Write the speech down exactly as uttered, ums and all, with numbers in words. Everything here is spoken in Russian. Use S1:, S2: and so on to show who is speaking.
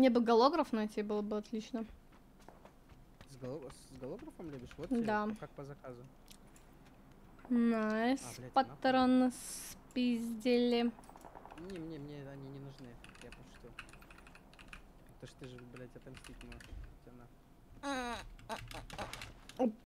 S1: Мне бы голограф найти, было бы отлично.
S2: С, голо... с голографом любишь? Вот
S1: Да.
S2: тебе, как по заказу.
S1: Найс.
S2: А, блядь,
S1: Патрон спиздили.
S2: Не, мне, мне они не нужны. Я пошутил. То что ты же, блядь, отомстить можешь. Тебя нахуй.